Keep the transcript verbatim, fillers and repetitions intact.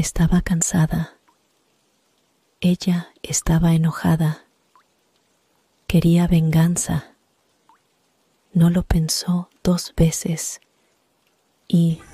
estaba cansada. Ella estaba enojada. Quería venganza. No lo pensó dos veces y